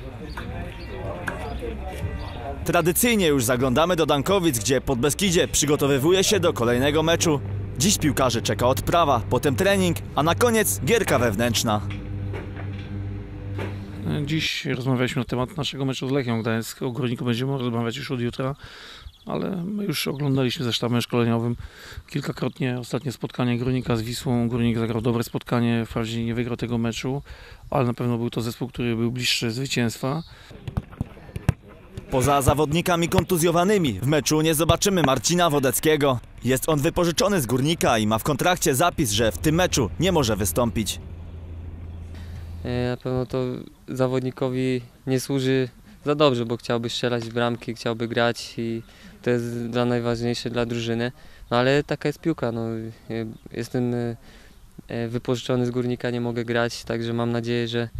Tradycyjnie już zaglądamy do Dankowic, gdzie Podbeskidzie przygotowywuje się do kolejnego meczu. Dziś piłkarzy czeka odprawa, potem trening, a na koniec gierka wewnętrzna. Dziś rozmawialiśmy na temat naszego meczu z Lechią Gdańsk. O Górniku będziemy rozmawiać już od jutra, ale my już oglądaliśmy ze sztabem szkoleniowym kilkakrotnie ostatnie spotkanie Górnika z Wisłą. Górnik zagrał dobre spotkanie, wprawdzie nie wygrał tego meczu, ale na pewno był to zespół, który był bliższy zwycięstwa. Poza zawodnikami kontuzjowanymi w meczu nie zobaczymy Marcina Wodeckiego. Jest on wypożyczony z Górnika i ma w kontrakcie zapis, że w tym meczu nie może wystąpić. Na pewno to zawodnikowi nie służy za dobrze, bo chciałby strzelać w bramki, chciałby grać i to jest najważniejsze dla drużyny. No ale taka jest piłka. No, jestem wypożyczony z Górnika, nie mogę grać, także mam nadzieję, że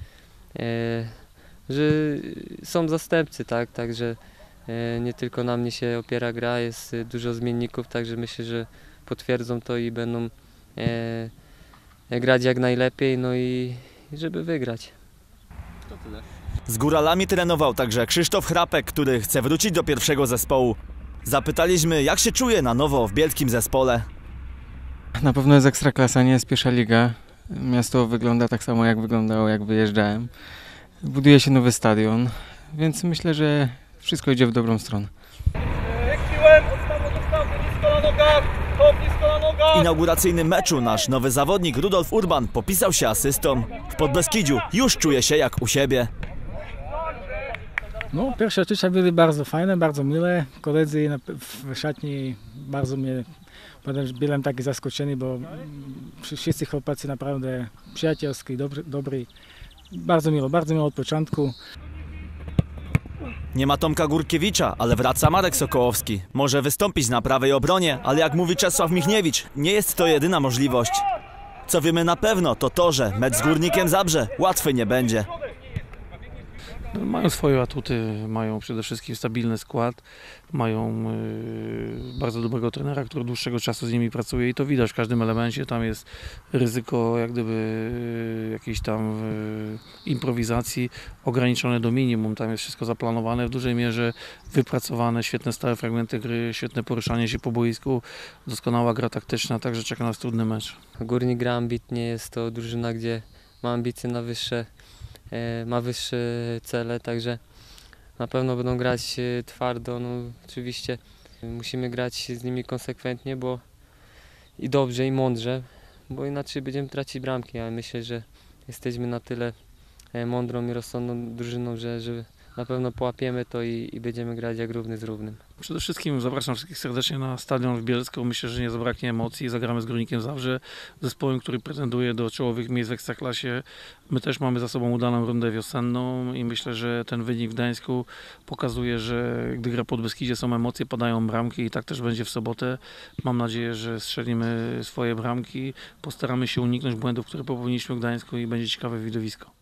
są zastępcy, tak? Także nie tylko na mnie się opiera gra, jest dużo zmienników, także myślę, że potwierdzą to i będą grać jak najlepiej, no i żeby wygrać. Z Góralami trenował także Krzysztof Chrapek, który chce wrócić do pierwszego zespołu. Zapytaliśmy, jak się czuje na nowo w bielskim zespole. Na pewno jest ekstraklasa, nie jest pierwsza liga. Miasto wygląda tak samo, jak wyglądało, jak wyjeżdżałem. Buduje się nowy stadion, więc myślę, że wszystko idzie w dobrą stronę. W inauguracyjnym meczu nasz nowy zawodnik Rudolf Urban popisał się asystą. W Podbeskidziu już czuje się jak u siebie. No, pierwsze odczucia były bardzo fajne, bardzo miłe. Koledzy w szatni bardzo mnie, byłem taki zaskoczony, bo wszyscy chłopacy naprawdę przyjacielski, dobry. Bardzo miło od początku. Nie ma Tomka Górkiewicza, ale wraca Marek Sokołowski. Może wystąpić na prawej obronie, ale jak mówi Czesław Michniewicz, nie jest to jedyna możliwość. Co wiemy na pewno, to to, że mecz z Górnikiem Zabrze łatwy nie będzie. Mają swoje atuty, mają przede wszystkim stabilny skład, mają bardzo dobrego trenera, który od dłuższego czasu z nimi pracuje i to widać w każdym elemencie. Tam jest ryzyko jak gdyby jakiejś tam improwizacji ograniczone do minimum. Tam jest wszystko zaplanowane, w dużej mierze wypracowane, świetne stałe fragmenty gry, świetne poruszanie się po boisku, doskonała gra taktyczna, także czeka nas trudny mecz. Górnik gra ambitnie, jest to drużyna, gdzie ma ambicje ma wyższe cele, także na pewno będą grać twardo. No, oczywiście musimy grać z nimi konsekwentnie, i dobrze, i mądrze, bo inaczej będziemy tracić bramki, ale myślę, że jesteśmy na tyle mądrą i rozsądną drużyną, że na pewno połapiemy to i będziemy grać jak równy z równym. Przede wszystkim zapraszam wszystkich serdecznie na stadion w Bielsku. Myślę, że nie zabraknie emocji. Zagramy z Górnikiem Zabrze, zespołem, który pretenduje do czołowych miejsc w Ekstraklasie. My też mamy za sobą udaną rundę wiosenną i myślę, że ten wynik w Gdańsku pokazuje, że gdy gra Podbeskidzie, są emocje, padają bramki i tak też będzie w sobotę. Mam nadzieję, że strzelimy swoje bramki, postaramy się uniknąć błędów, które popełniliśmy w Gdańsku i będzie ciekawe widowisko.